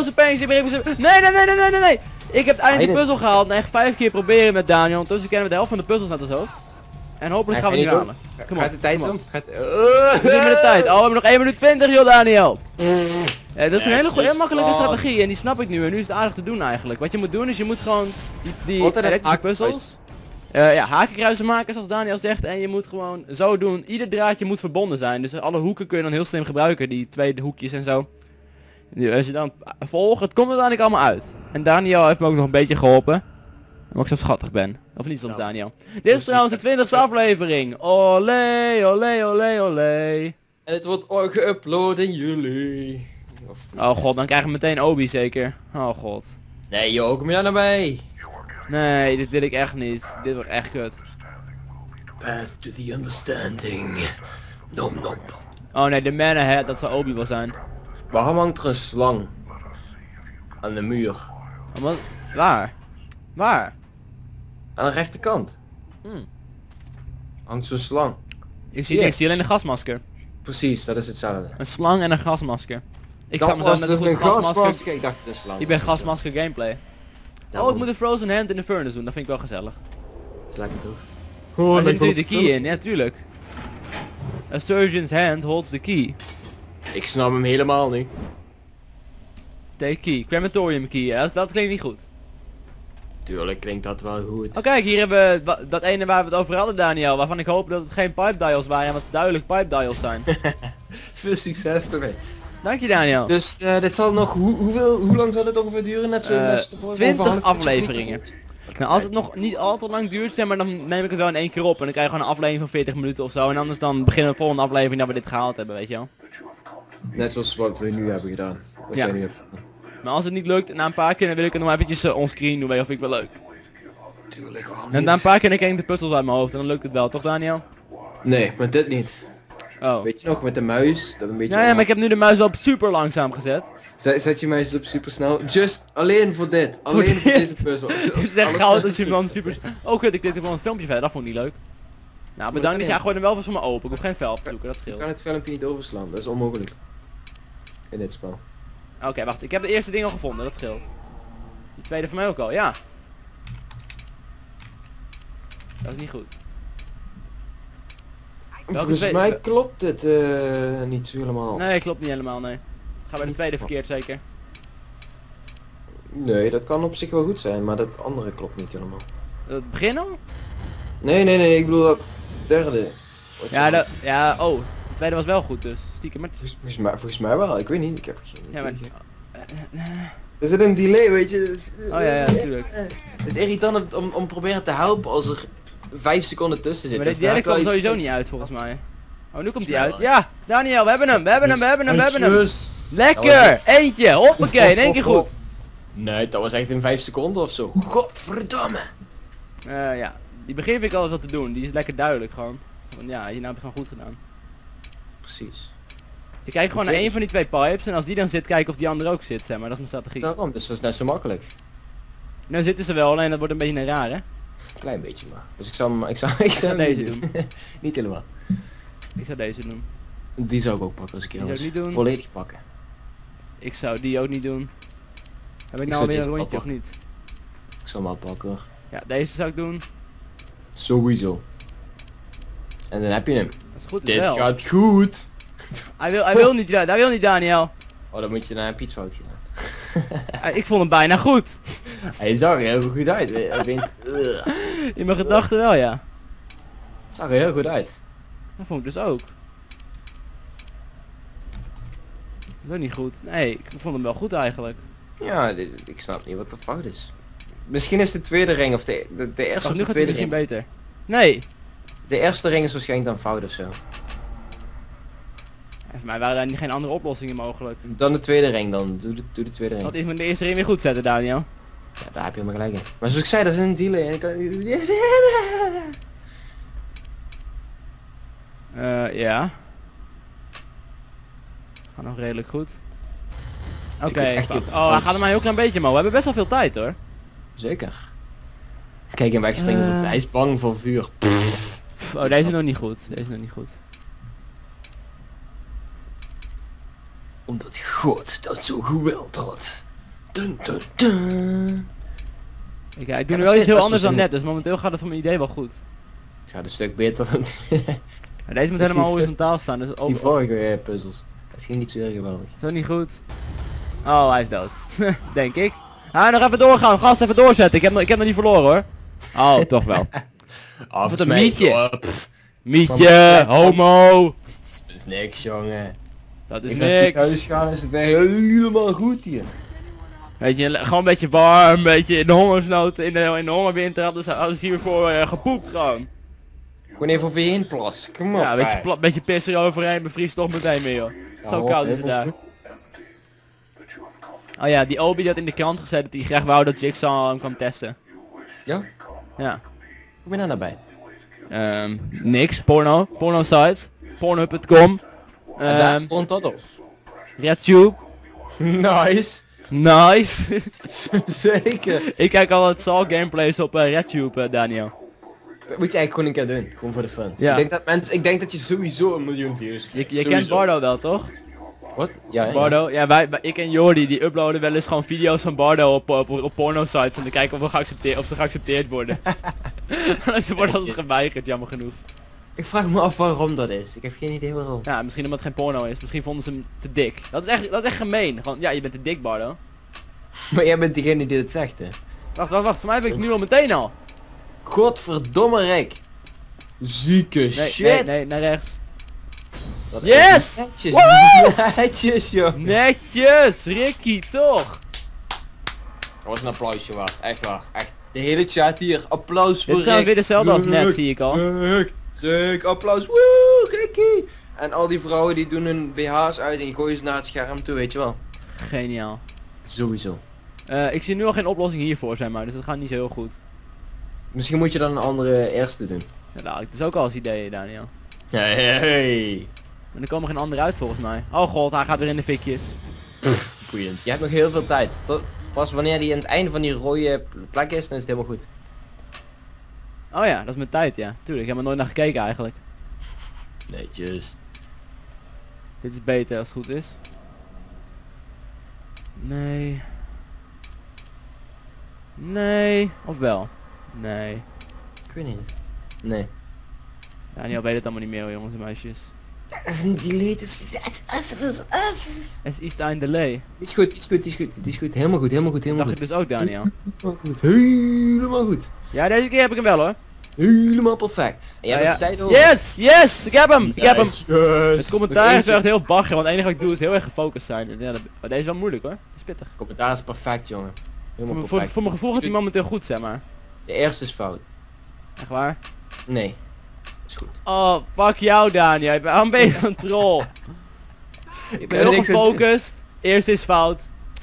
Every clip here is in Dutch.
explosive paintings. Nee. Ik heb eindelijk die puzzel gehaald. Echt 5 keer proberen met Daniel. Ondertussen kennen we de helft van de puzzels uit ons hoofd. En hopelijk gaan we het nu halen. Kom op. Gaat de tijd kom op. om? We zitten met de tijd. Oh, we hebben nog 1 minuut 20 joh Daniel. Ja, dat is een hele goede, heel makkelijke strategie en die snap ik nu. En nu is het aardig te doen eigenlijk. Wat je moet doen is je moet gewoon die elektrische puzzels. Ja, hakenkruisen maken zoals Daniel zegt. En je moet gewoon zo doen. Ieder draadje moet verbonden zijn. Dus alle hoeken kun je dan heel slim gebruiken. Die twee hoekjes en zo. Als je dan volgt, het komt er uiteindelijk allemaal uit. En Daniel heeft me ook nog een beetje geholpen. Omdat ik zo schattig ben. Of niet soms Daniel. Dit is trouwens de 20ste aflevering. Olé, olé, olé, olé. En het wordt geüpload in juli. Oh god, dan krijgen we meteen Obi zeker. Oh god. Nee joh, kom je daar nou bij? Nee, dit wil ik echt niet. Dit wordt echt kut. Path to the understanding. Nom nom. Oh nee, de man ahead, dat zou Obi wel zijn. Waarom hangt er een slang? Aan de muur. Oh, wat? Waar? Waar? Aan de rechterkant. Hangt zo'n slang. Ik zie alleen een gasmasker. Precies, dat is hetzelfde. Een slang en een gasmasker. Ik Dat zou mezelf was met een dus goed gasmasker... Ik dacht het is slang. Ik ben gasmasker gameplay. Oh, ik moet een frozen hand in de furnace doen, dat vind ik wel gezellig. Dat is lekker toch? Oh, daar zit natuurlijk de key in, ja tuurlijk. A surgeon's hand holds the key. Ik snap hem helemaal niet. Take key, crematorium key, ja, dat klinkt niet goed. Tuurlijk klinkt dat wel goed. Oh kijk, hier hebben we dat ene waar we het over hadden Daniel, waarvan ik hoop dat het geen pipe dials waren en wat duidelijk pipe dials zijn. Veel succes ermee. Dank je Daniel. Dus dit zal nog, hoe lang zal dit ongeveer duren? Net zo, net zo 20 afleveringen. Nou, als het nog niet al te lang duurt, zeg maar, dan neem ik het wel in 1 keer op en dan krijg je gewoon een aflevering van 40 minuten of zo. En anders dan beginnen we de volgende aflevering dat we dit gehaald hebben, weet je wel. Net zoals wat we nu hebben gedaan. Wat Ja. jij nu hebt. Maar als het niet lukt, na een paar keer dan wil ik het nog eventjes onscreen doen, weet je, of ik wel leuk. Tuurlijk waarom En na een paar keer dan ken ik de puzzels uit mijn hoofd en dan lukt het wel, toch Daniel? Nee, maar dit niet. Oh. Weet je nog, met de muis, dat een beetje... Ja, maar ik heb nu de muis wel op super langzaam gezet. Zet je muis op super snel. Just, alleen voor dit. Alleen voor deze puzzel. Je zegt gauw dat je dan super... Oh kut, ik deed gewoon een filmpje verder, dat vond ik niet leuk. Nou, bedankt dat jij gooit hem wel voor me open, ik hoef geen vel te zoeken, dat Je scheelt. kan het filmpje niet overslaan, dat is onmogelijk. In dit spel. Oké, wacht, ik heb de eerste ding al gevonden, dat scheelt. Die tweede van mij ook al, ja. Dat is niet goed. Volgens tweede? mij klopt dit niet helemaal. Nee, klopt niet helemaal, nee. Ga bij de tweede verkeerd zeker. Nee, dat kan op zich wel goed zijn, maar dat andere klopt niet helemaal. Het begin al? Nee, ik bedoel dat derde. Ja, oh. De tweede was wel goed dus. Stiekem maar... Volgens mij wel, ik weet niet, ik heb geen Ja, maar... Er zit een delay, weet je. Oh ja, natuurlijk. Het is irritant om proberen te helpen als er 5 seconden tussen zit. Maar deze derde komt sowieso niet uit volgens mij. Oh, nu komt hij uit. Ja, Daniel, we hebben hem. Lekker! Eentje, hoppakee, in 1 keer goed. Nee, dat was echt in 5 seconden of zo. Godverdomme! Ja, die begin vind ik altijd wat te doen. Die is lekker duidelijk gewoon. Want ja, hierna heb ik gewoon goed gedaan. Precies. Je kijkt gewoon naar één van die 2 pipes en als die dan zit, kijken of die andere ook zit, zeg maar. Dat is mijn strategie. Daarom, dus dat is net zo makkelijk. Nou zitten ze wel, alleen dat wordt een beetje een raar, hè? Klein beetje maar. Dus ik zou deze doen. Niet helemaal. Ik zou deze doen. Die zou ik ook pakken als ik Die heel zou ik niet doen. volledig pakken. Ik zou die ook niet doen. Heb ik Ik nou zou alweer deze een rondje wel of niet? Ik zal hem al pakken hoor. Ja, deze zou ik doen. Sowieso. En dan heb je hem. Als het goed is Dit wel. gaat goed. Hij wil niet, hij wil niet Daniel. Oh, dan moet je naar een pietsfout gaan. Ik vond hem bijna goed. Hij zag er heel goed uit. Opeens, In mijn gedachten wel, ja. het zag er heel goed uit. Dat vond ik dus ook. Dat is ook niet goed. Nee, ik vond hem wel goed eigenlijk. Ja, ik snap niet wat de fout is. Misschien is de tweede ring of de eerste Wacht, of nu de gaat hij tweede misschien ring. beter. Nee. De eerste ring is waarschijnlijk dan fout of zo. En voor mij waren daar geen andere oplossingen mogelijk. Dan de tweede ring dan. Doe de tweede ring. Wat is met de eerste ring weer goed zetten, Daniel? Ja, daar heb je helemaal gelijk in. Maar zoals ik zei, dat is een delay. En ik kan... Ja. Gaat nog redelijk goed. Oké, echt fuck. niet. Oh, hij gaat er maar een heel klein beetje, maar we hebben best wel veel tijd hoor. Zeker. Kijk hem wegspringen, hij is bang voor vuur. Oh, deze is nog niet goed. Deze is nog niet goed. Omdat God dat zo gewild had. Dun, dun, dun. Ik doe nu wel iets heel anders dan net, dus momenteel gaat het voor mijn idee wel goed. Het gaat een stuk beter dan Ja, deze moet helemaal horizontaal staan, dus die vorige puzzels. Het ging niet zo heel geweldig. Zo niet goed. Oh, hij is dood. Denk ik. Ah, nog even doorgaan. Gast, even doorzetten. Ik heb nog niet verloren hoor. Oh, toch wel. Wat een mietje. Mietje, homo. Dat is niks, jongen. Dat is Ik niks. thuis gaan is het weer helemaal goed hier. Weet je, gewoon een beetje warm, een beetje in de hongersnood, in de hongerwinter hadden ze hiervoor gepoept gewoon. Gewoon even over je heen plassen. Kom op. Ja, een beetje piss eroverheen, bevriest toch meteen meer joh. Zo koud is het daar. Oh ja, die Obi die had in de krant gezet dat hij graag wou dat Jigsaw hem kwam testen. Ja? Ja. Hoe ben je daar nou bij? Niks, porno site, pornhub.com, Daar stond dat op. RedTube, Nice. nice. Zeker. Ik kijk altijd Saw gameplays op RedTube, Daniel. Dat moet je eigenlijk gewoon een keer doen. Gewoon voor de fun. Ja. Ik denk dat je sowieso 1 miljoen views krijgt. Je kent Bardo wel, toch? Wat? Ja, Bardo, ja ik en Jordi die uploaden wel eens gewoon video's van Bardo op porno sites en dan kijken of ze geaccepteerd worden. Ze worden altijd geweigerd, jammer genoeg. Ik vraag me af waarom dat is. Ik heb geen idee waarom. Ja, misschien omdat het geen porno is. Misschien vonden ze hem te dik. Dat is echt gemeen. Gewoon, ja, je bent te dik, Bardo. Maar jij bent degene die het zegt, hè? Wacht. Voor mij ben ik nu al meteen al. Godverdomme Rick. Zieke shit. Nee, naar rechts. Dat Yes! is netjes. Netjes, joh. Netjes, Ricky, toch? Dat was een applausje waard. Echt waar. Echt. De hele chat hier. Applaus voor Dit is Rick. trouwens weer dezelfde als net, zie ik al. Rick, applaus. Woe, Ricky. En al die vrouwen die doen hun BH's uit en gooien ze naar het scherm toe, weet je wel. Geniaal. Sowieso. Ik zie nu al geen oplossing hiervoor, zeg maar, dus dat gaat niet zo heel goed. Misschien moet je dan een andere eerste doen. Ja, nou, het is ook al als idee, Daniel. Hey. Maar er komen geen andere uit volgens mij. Oh god, hij gaat weer in de fikjes. Boeiend. Je hebt nog heel veel tijd. Pas wanneer die aan het einde van die rode plek is, dan is het helemaal goed. Oh ja, dat is mijn tijd, ja. Tuurlijk, ik heb er nooit naar gekeken eigenlijk. Netjes. Dit is beter als het goed is. Nee. Nee. Of wel? Nee. Ik weet niet. Nee. Daniel weet het allemaal niet meer hoor, jongens en meisjes. Dat is een delay. Es is een delay. Is goed, is goed, is goed. Het is goed. Helemaal goed, helemaal goed, helemaal Dacht goed. ik dus ook, Daniel. Helemaal goed. Ja, deze keer heb ik hem wel hoor. Helemaal perfect. En jij hebt de tijd over. Yes! Ik heb hem! Ik heb hem! Yes. Het commentaar is wel echt heel bagger, want het enige wat ik doe is heel erg gefocust zijn. Ja, maar deze is wel moeilijk hoor. Dat is pittig. Het commentaar is perfect, jongen. Helemaal Voor perfect. mijn gevoel gaat hij momenteel goed, zeg maar. De eerste is fout. Echt waar? Nee. Is goed. Oh, fuck jou Daniel. Waarom ben je zo'n troll? Ik ben heel gefocust. Eerst is fout.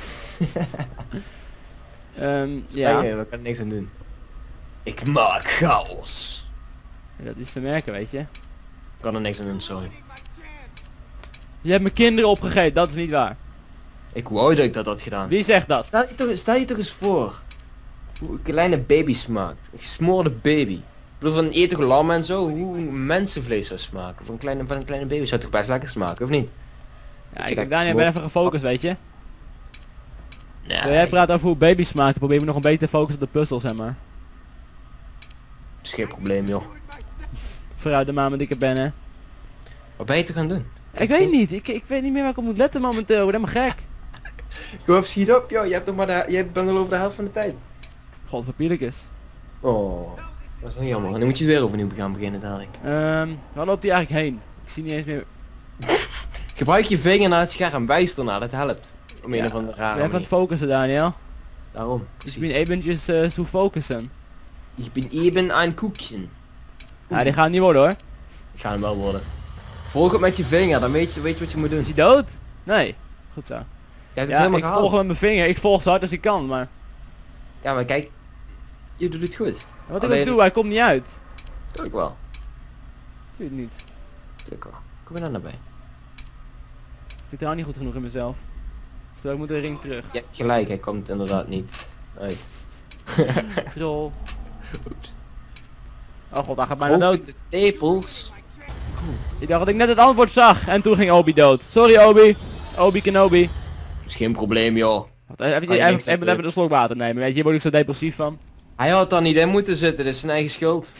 Ja. We kunnen niks aan doen. Ik maak chaos. Dat is te merken, weet je. Ik kan er niks aan doen, sorry. Je hebt mijn kinderen opgegeten, dat is niet waar. Ik wou dat ik dat had gedaan. Wie zegt dat? Stel je toch eens voor. Hoe een kleine baby smaakt. Een gesmoorde baby. Ik bedoel, van een etig lam en zo, hoe mensenvlees zou smaken. Van een kleine baby zou het toch best lekker smaken, of niet? Ja, Daniel, ben even gefocust, weet je. Nee. Wil jij praten over hoe baby's smaken, probeer me nog een beetje te focussen op de puzzel, zeg maar. Dat is geen probleem, joh. Vooruit de maan met dikke ben, hè. Wat ben je te gaan doen? Ik weet niet, ik weet niet meer waar ik op moet letten momenteel, ik word helemaal gek. Kom op, schiet op, joh. Je bent al over de helft van de tijd. God, wat is. Oh, dat is wel jammer. En dan moet je weer overnieuw gaan beginnen dadelijk. Waar loopt hij eigenlijk heen? Ik zie niet eens meer. Gebruik je vinger naar het scherm, wijs ernaar, dat helpt. Om een of andere Ik rare ben even aan het focussen, Daniel. Daarom. Dus ik ben eventjes zo focussen. Ik ben even aan koekjen. Ja, die gaat niet worden hoor. Ik ga hem wel worden. Volg het met je vinger, dan weet je wat je moet doen. Is hij dood? Nee. Goed zo. Jij hebt het Ja, helemaal ik gehaald. volg hem met mijn vinger. Ik volg zo hard als ik kan, maar... Ja, maar kijk. Je doet het goed. Wat ik Alleen- ook doe, hij komt niet uit. Doe ik wel. Tuurlijk niet. Doe ik wel. Kom er dan naar bij. Ik vertrouw niet goed genoeg in mezelf. Dus ik moet de ring terug. Je hebt gelijk, hij komt inderdaad niet uit. Troll. Oeps. Oh god, hij gaat bijna dood. De tepels. Ik dacht dat ik net het antwoord zag en toen ging Obi dood. Sorry Obi. Obi Kenobi. Is geen probleem, joh. Even een slok water nemen, weet je, hier word ik zo depressief van. Hij had daar niet in moeten zitten, dat is zijn eigen schuld.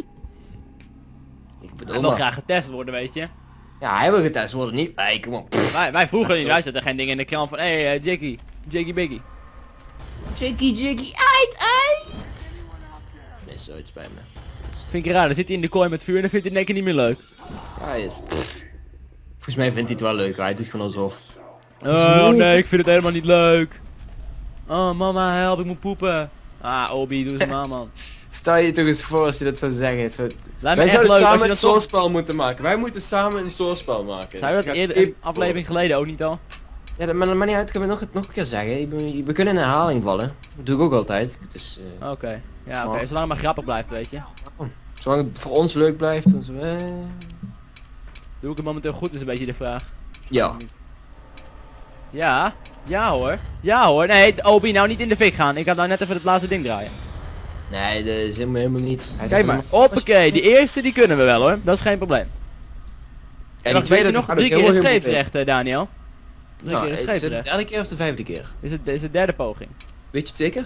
Ik Hij bedoel wil maar. graag getest worden, weet je. Ja, hij wil getest worden, niet wij, kom op. Wij vroegen niet, wij zetten geen dingen in de krant van, hé, Jiggy Biggy. Jiggy, uit! Nee, zoiets bij me. Vind ik raar, dan zit hij in de kooi met vuur en dan vindt hij het in één keer niet meer leuk. Ja, volgens mij vindt hij het wel leuk, hij doet gewoon alsof. Oh nee, ik vind het helemaal niet leuk. Oh mama, help, ik moet poepen. Ah, Obi, doe eens maar man. Stel je toch eens voor als je dat zou zeggen. Lijkt me Wij echt zouden leuk als samen je een dat toch... soortspel moeten maken. Wij moeten samen een soortspel maken. Zou je dat eerder, een aflevering geleden ook niet al? Ja, maar dat maakt niet uit, ik kan het nog een keer zeggen. We kunnen in herhaling vallen. Dat doe ik ook altijd. Dus, Oké. Ja, oké. Zolang het maar grappig blijft, weet je. zolang het voor ons leuk blijft, dan zo, Doe ik het momenteel goed is een beetje de vraag. Ja. Ja. Ja hoor. Ja hoor. Nee, Obi, nou niet in de fik gaan. Ik ga nou net even het laatste ding draaien. Nee, dat is helemaal niet. Hij Kijk maar. Hoppakee, die eerste die kunnen we wel hoor. Dat is geen probleem. En wacht, weet je nog 3 keer een scheepsrecht, Daniel? 3 keer een Is het de scheepsrecht. derde keer of de vijfde keer? Is het derde poging. Weet je het zeker?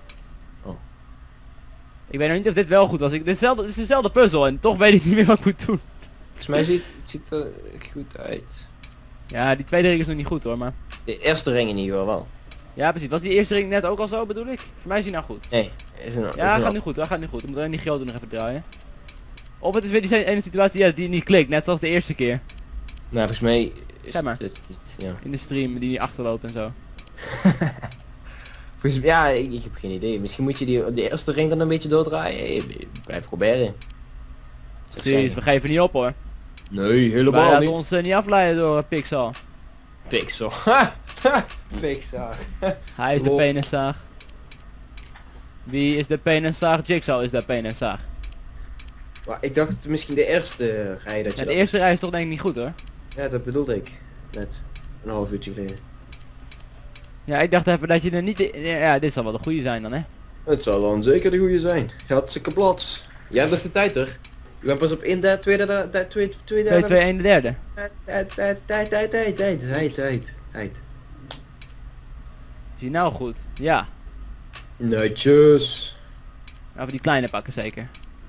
Ik weet nog niet of dit wel goed was. Dit is dezelfde puzzel en toch weet ik niet meer wat ik moet doen. Volgens mij ziet het er goed uit. Ja, die tweede ring is nog niet goed hoor, maar... De eerste ring in ieder geval wel. Ja, precies. Was die eerste ring net ook al zo, bedoel ik? Voor mij is die nou goed. Nee. Ja, gaat nu goed. Dat gaat nu goed. Ik moet alleen die grote nog even draaien. Of het is weer die ene situatie die niet klikt, net zoals de eerste keer. Nou, volgens mij is Zeg maar. het niet, ja. In de stream, die niet achterloopt en zo. Ja, ik heb geen idee. Misschien moet je de eerste ring dan een beetje doordraaien. Blijf proberen. Precies, we geven niet op hoor. Nee, Wij helemaal laten niet. ons niet afleiden door Pixar. Pixel. Pixar. Hij is de Lol. peniszaag. Wie is de peniszaag? Jigsaw is de peniszaag. Maar ik dacht misschien de eerste rij dat je Ja, de eerste rij is toch denk ik niet goed hoor. Ja, dat bedoelde ik. Net. Een half uurtje geleden. Ja, ik dacht even dat je er niet... Ja, dit zal wel de goede zijn dan hè. Het zal dan zeker de goede zijn. Hartstikke plat. Jij hebt nog de tijd er. Je bent pas op 1 derde, 2 derde, 2 2, 2, 1 de derde. Tijd. Zie je nou goed? Ja. Netjes. Even die kleine pakken zeker.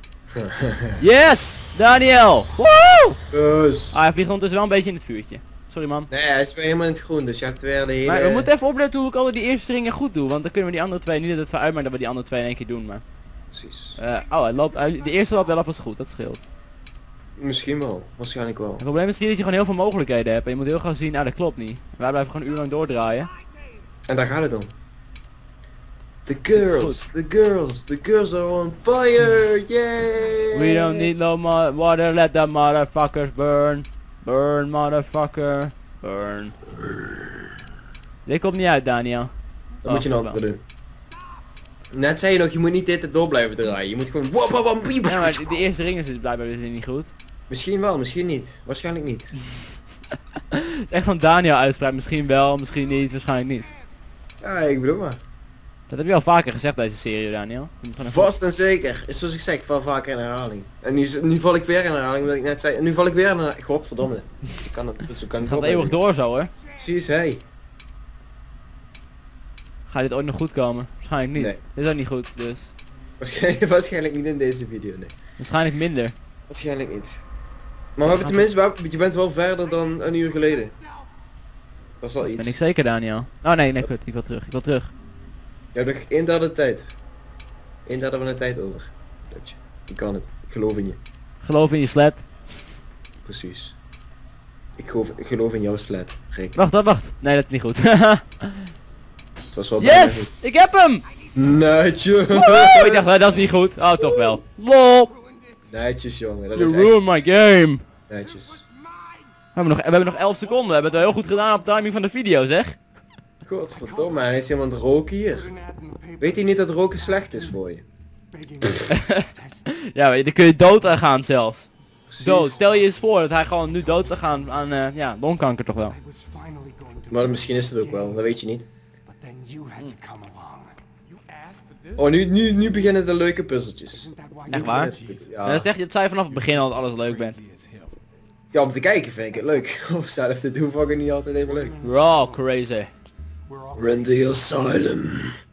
Yes! Daniel! Woe! Dus. Ah, hij vliegt ondertussen wel een beetje in het vuurtje. Sorry man. Nee, hij is weer helemaal in het groen, dus je hebt weer de hele... Maar we moeten even opletten hoe ik altijd die eerste ringen goed doe. Want dan kunnen we die andere twee, niet dat het vooruit maar dat we die andere twee in één keer doen. Maar... Precies. de eerste loopt wel alvast goed, dat scheelt. Misschien wel, waarschijnlijk wel. Het probleem is misschien dat je gewoon heel veel mogelijkheden hebt. En je moet heel gaan zien, nou dat klopt niet. Wij blijven gewoon een uur lang doordraaien. En daar gaat het om. The girls are on fire, yay! We don't need no more water, let the motherfuckers burn. Burn, motherfucker. Burn. Dit komt niet uit, Daniel. Dan moet je nog wat doen. Net zei je nog, je moet niet dit door blijven draaien. Je moet gewoon wap. Ja, maar de eerste ring is dus blijkbaar dus niet goed. Misschien wel, misschien niet. Waarschijnlijk niet. Het is echt zo'n Daniel uitspraak. Misschien wel, misschien niet, waarschijnlijk niet. Ja, ik bedoel maar. Dat heb je al vaker gezegd deze serie, Daniel. Je moet gewoon even- Vast en zeker. Is zoals ik zeg, ik val vaker in herhaling. En nu val ik weer in herhaling, omdat ik net zei. En nu val ik weer in herhaling. Godverdomme. Ik kan het, zo kan Het het gaat eeuwig door zo hoor. Precies, hey. Gaat dit ooit nog goed komen? Waarschijnlijk niet. Nee. Dit is ook niet goed, dus. Waarschijnlijk niet in deze video, nee. Waarschijnlijk minder. Waarschijnlijk niet. Maar we hebben tenminste, je bent wel verder dan een uur geleden. Dat is al iets. Ben ik zeker, Daniel. Oh nee, kut. Ik wil terug. Je hebt nog 1 derde tijd. 1 derde van de tijd over. Dutje. Je kan het. Ik geloof in je. Geloof in je sled. Precies. Ik geloof in jouw sled, Rick. Wacht. Nee, dat is niet goed. Het was wel bijna Yes! goed. Ik heb hem! Netjes! Oh, ik dacht, dat is niet goed. Oh, toch wel. LOL! Netjes, jongen. Dat You is echt ruined my game. netjes. We hebben nog 11 seconden. We hebben het wel heel goed gedaan op de timing van de video, zeg. Godverdomme, hij is helemaal aan het roken hier. Weet hij niet dat roken slecht is voor je? Ja, weet je, dan kun je dood aan gaan zelfs. Precies. Dood. Stel je eens voor dat hij gewoon nu dood zou gaan aan, ja, longkanker toch wel. Maar misschien is het ook wel, dat weet je niet. Oh, nu beginnen de leuke puzzeltjes. Echt waar? Ja. Dat zeg je, het zei vanaf het begin al dat alles leuk bent. Ja, om te kijken vind ik het leuk. Om zelf te doen vond ik het niet altijd even leuk. Raw crazy. Run the asylum.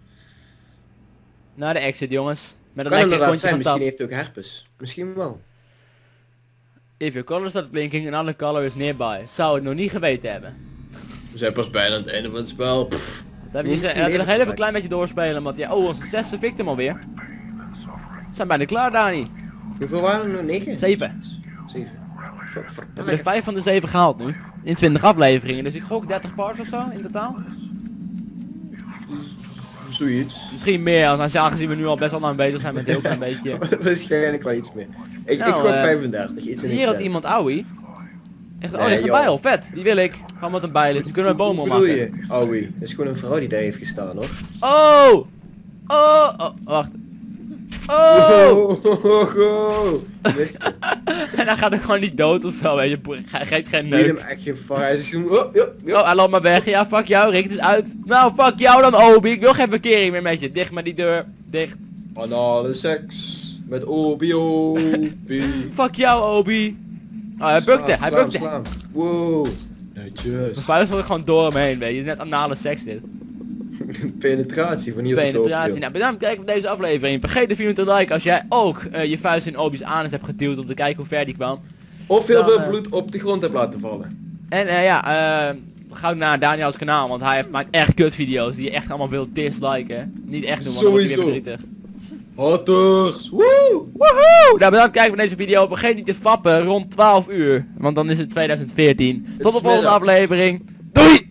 Naar de exit, jongens. Met een Kan lekker inderdaad kontje zijn, van misschien tap. heeft hij ook herpes. Misschien wel. If your color starts blinking, another color is nearby. Zou het nog niet geweten hebben. We zijn pas bijna aan het einde van het spel. Pff. Dat heb je Misschien nog leven heel even ze een klein beetje doorspelen, want ja, oh, onze zesde victim alweer. We zijn bijna klaar, Dani. Hoeveel waren er nu? 9? 7. 7. We hebben er 5 van de 7 gehaald nu. In 20 afleveringen, dus ik gok 30 parts of zo in totaal. Zoiets. Misschien meer, aangezien we nu al best wel lang bezig zijn met heel klein beetje. Waarschijnlijk wel iets meer. Ik Nou, gok 35. Iets in Hier had iemand Owie. Echt, oh, Nee, dit is een joh. bijl, vet. Die wil ik. Gewoon met een bijl is, nu kunnen we bomen Hoe bedoel opmaken. je? Owie. Dat is gewoon een vrouw die daar heeft gestaan hoor. Oh! Oh! Oh, wacht. Oh! Wist het. En dan gaat hij gewoon niet dood of zo, weet je. Hij geeft geen Neem hem neuk. echt geen fire. Hij is gewoon... Oh, ja. Oh, hij loopt maar weg. Ja, fuck jou, Rick, het is uit. Nou, fuck jou dan, Obi. Ik wil geen verkering meer met je. Dicht maar die deur. Dicht. Anale seks. Met Obi. Fuck jou, Obi. Oh, hij bukte. Hij bukte. Slaan. Wow. Netjes. Mijn vuist gaat er gewoon door hem heen, weet je. Het is net anale seks dit. Penetratie van hier tot Penetratie. Tokio. Nou, bedankt voor het kijken van deze aflevering. Vergeet de video te liken als jij ook je vuist in Obi's anus hebt geduwd om te kijken hoe ver die kwam. Of heel Dan, veel bloed op de grond hebt laten vallen. En ga naar Daniels kanaal, want hij maakt echt kutvideo's die je echt allemaal wil disliken. Niet echt doen, want dan word je weer Sowieso. verdrietig. Hatters. Woe! Woehoe! Nou, bedankt voor het kijken van deze video. Vergeet niet te fappen rond 12 uur, want dan is het 2014. Tot de volgende middags. aflevering. Doei!